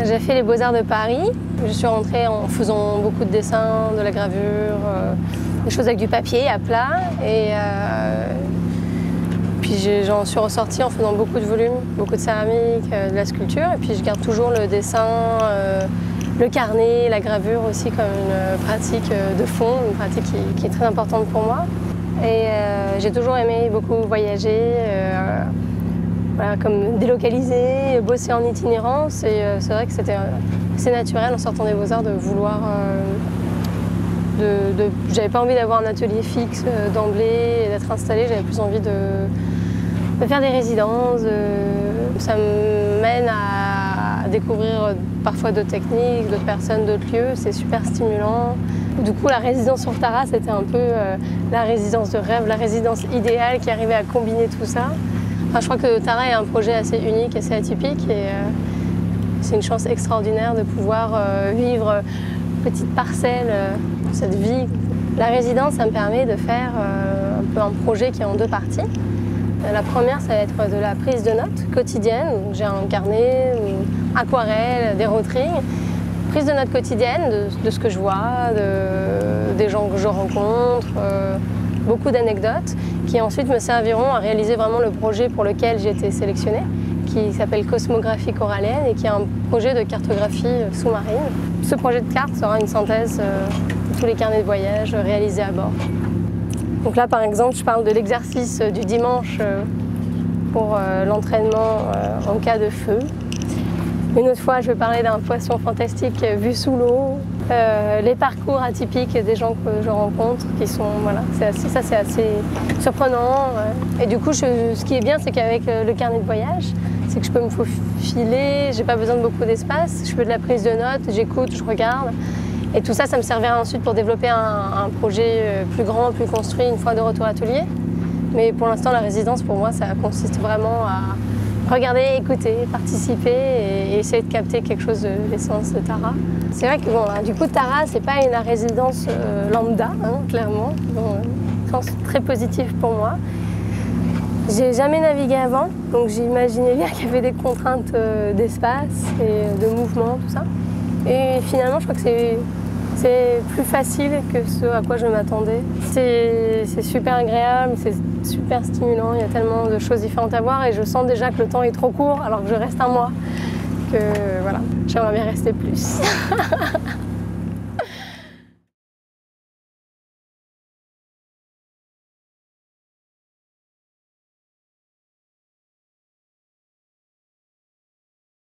J'ai fait les Beaux-Arts de Paris. Je suis rentrée en faisant beaucoup de dessins, de la gravure, des choses avec du papier à plat. Et puis j'en suis ressortie en faisant beaucoup de volumes, beaucoup de céramique, de la sculpture. Et puis je garde toujours le dessin, le carnet, la gravure aussi comme une pratique de fond, une pratique qui est très importante pour moi. Et j'ai toujours aimé beaucoup voyager, voilà, comme délocaliser, bosser en itinérance. Et c'est vrai que c'était assez naturel en sortant des Beaux-Arts de vouloir... J'avais pas envie d'avoir un atelier fixe d'emblée et d'être installée, j'avais plus envie de faire des résidences. Ça me mène à découvrir parfois d'autres techniques, d'autres personnes, d'autres lieux, c'est super stimulant. Du coup, la résidence sur Tara, c'était un peu la résidence de rêve, la résidence idéale qui arrivait à combiner tout ça. Enfin, je crois que Tara est un projet assez unique, assez atypique et c'est une chance extraordinaire de pouvoir vivre petite parcelle, cette vie. La résidence, ça me permet de faire un peu un projet qui est en deux parties. La première, ça va être de la prise de notes quotidienne. J'ai un carnet, aquarelle, des rotring. Prise de notes quotidienne de ce que je vois, des gens que je rencontre, beaucoup d'anecdotes qui ensuite me serviront à réaliser vraiment le projet pour lequel j'ai été sélectionnée, qui s'appelle Cosmographie corallienne et qui est un projet de cartographie sous-marine. Ce projet de carte sera une synthèse de tous les carnets de voyage réalisés à bord. Donc là, par exemple, je parle de l'exercice du dimanche pour l'entraînement en cas de feu. Une autre fois, je vais parler d'un poisson fantastique vu sous l'eau, les parcours atypiques des gens que je rencontre, qui sont, voilà, c'est assez surprenant. Et du coup, ce qui est bien, c'est qu'avec le carnet de voyage, c'est que je peux me faufiler, j'ai pas besoin de beaucoup d'espace, je fais de la prise de notes, j'écoute, je regarde. Et tout ça, ça me servira ensuite pour développer un projet plus grand, plus construit une fois de retour à atelier. Mais pour l'instant, la résidence, pour moi, ça consiste vraiment à regarder, écouter, participer et essayer de capter quelque chose de l'essence de Tara. C'est vrai que bon, du coup, Tara, c'est pas une résidence lambda, hein, clairement. Donc, très positif pour moi. J'ai jamais navigué avant, donc j'imaginais bien qu'il y avait des contraintes d'espace et de mouvement, tout ça. Et finalement, je crois que c'est plus facile que ce à quoi je m'attendais. C'est super agréable, c'est super stimulant, il y a tellement de choses différentes à voir et je sens déjà que le temps est trop court alors que je reste un mois, que voilà, j'aimerais bien rester plus.